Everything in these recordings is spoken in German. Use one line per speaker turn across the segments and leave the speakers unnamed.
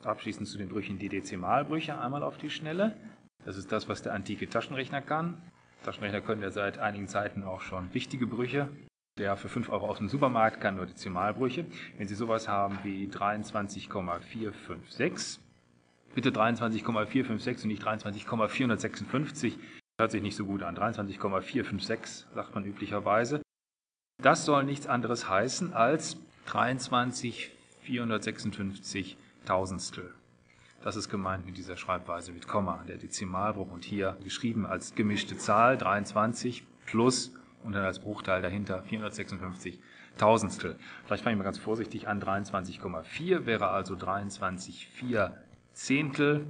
Abschließend zu den Brüchen die Dezimalbrüche einmal auf die Schnelle. Das ist das, was der antike Taschenrechner kann. Taschenrechner können ja seit einigen Zeiten auch schon wichtige Brüche. Der für 5 € aus dem Supermarkt kann nur Dezimalbrüche. Wenn Sie sowas haben wie 23,456, bitte 23,456 und nicht 23,456, hört sich nicht so gut an. 23,456 sagt man üblicherweise. Das soll nichts anderes heißen als 23,456 Tausendstel. Das ist gemeint mit dieser Schreibweise mit Komma, der Dezimalbruch, und hier geschrieben als gemischte Zahl 23 plus und dann als Bruchteil dahinter 456 Tausendstel. Vielleicht fange ich mal ganz vorsichtig an. 23,4 wäre also 23,4 Zehntel,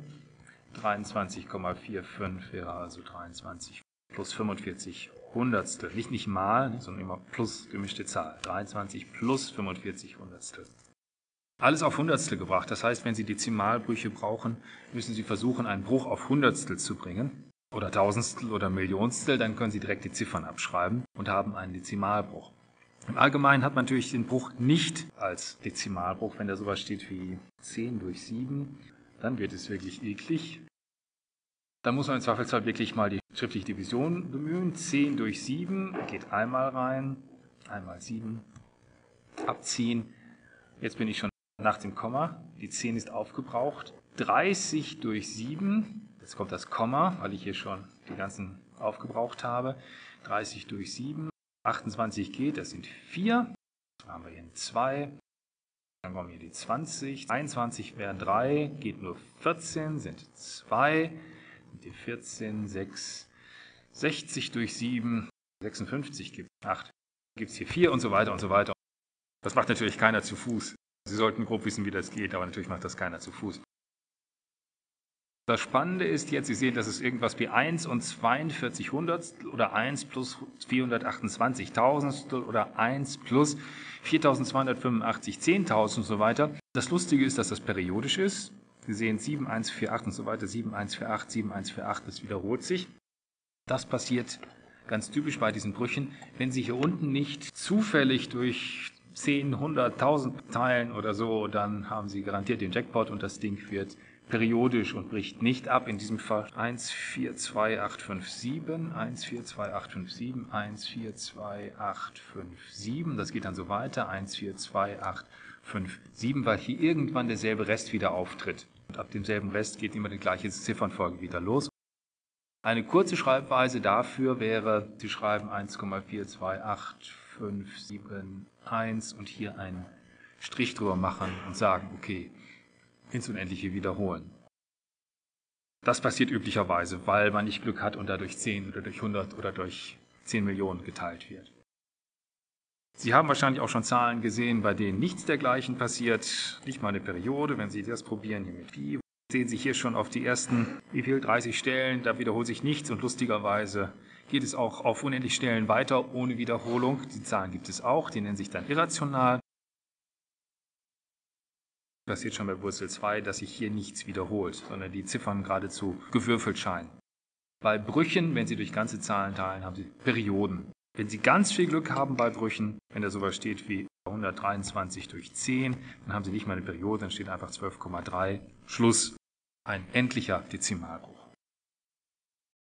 23,45 wäre also 23 plus 45 Hundertstel. Nicht mal, sondern immer plus gemischte Zahl. 23 plus 45 Hundertstel. Alles auf Hundertstel gebracht. Das heißt, wenn Sie Dezimalbrüche brauchen, müssen Sie versuchen, einen Bruch auf Hundertstel zu bringen oder Tausendstel oder Millionstel. Dann können Sie direkt die Ziffern abschreiben und haben einen Dezimalbruch. Im Allgemeinen hat man natürlich den Bruch nicht als Dezimalbruch. Wenn da sowas steht wie 10 durch 7, dann wird es wirklich eklig. Dann muss man im Zweifelsfall wirklich mal die schriftliche Division bemühen. 10 durch 7 geht einmal rein, einmal 7, abziehen. Jetzt bin ich schon nach dem Komma. Die 10 ist aufgebraucht. 30 durch 7, jetzt kommt das Komma, weil ich hier schon die ganzen aufgebraucht habe. 30 durch 7, 28 geht, das sind 4. Dann haben wir hier eine 2. Dann kommen hier die 20. 21 wären 3, geht nur 14, sind 2. Die 14, 6, 60 durch 7, 56 gibt 8, gibt es hier 4 und so weiter und so weiter. Das macht natürlich keiner zu Fuß. Sie sollten grob wissen, wie das geht, aber natürlich macht das keiner zu Fuß. Das Spannende ist jetzt, Sie sehen, das ist irgendwas wie 1 und 42 Hundertstel oder 1 plus 428 Tausendstel oder 1 plus 4285 Zehntausend und so weiter. Das Lustige ist, dass das periodisch ist. Sie sehen 7148 und so weiter, 7148, 7148, das wiederholt sich. Das passiert ganz typisch bei diesen Brüchen, wenn Sie hier unten nicht zufällig durch 10, 100, 1000 teilen oder so, dann haben Sie garantiert den Jackpot und das Ding wird periodisch und bricht nicht ab. In diesem Fall 142857, 142857, 142857, das geht dann so weiter, 142857, weil hier irgendwann derselbe Rest wieder auftritt. Und ab demselben Rest geht immer die gleiche Ziffernfolge wieder los. Eine kurze Schreibweise dafür wäre, Sie schreiben 1,428571 und hier einen Strich drüber machen und sagen, okay, ins Unendliche wiederholen. Das passiert üblicherweise, weil man nicht Glück hat und dadurch 10 oder durch 100 oder durch 10 Millionen geteilt wird. Sie haben wahrscheinlich auch schon Zahlen gesehen, bei denen nichts dergleichen passiert, nicht mal eine Periode. Wenn Sie das probieren hier mit Pi, sehen Sie hier schon auf die ersten, 30 Stellen, da wiederholt sich nichts und lustigerweise geht es auch auf unendlich Stellen weiter ohne Wiederholung. Die Zahlen gibt es auch, die nennen sich dann irrational. Passiert schon bei Wurzel 2, dass sich hier nichts wiederholt, sondern die Ziffern geradezu gewürfelt scheinen. Bei Brüchen, wenn Sie durch ganze Zahlen teilen, haben Sie Perioden. Wenn Sie ganz viel Glück haben bei Brüchen, wenn da sowas steht wie 123 durch 10, dann haben Sie nicht mal eine Periode, dann steht einfach 12,3, Schluss, ein endlicher Dezimalbruch.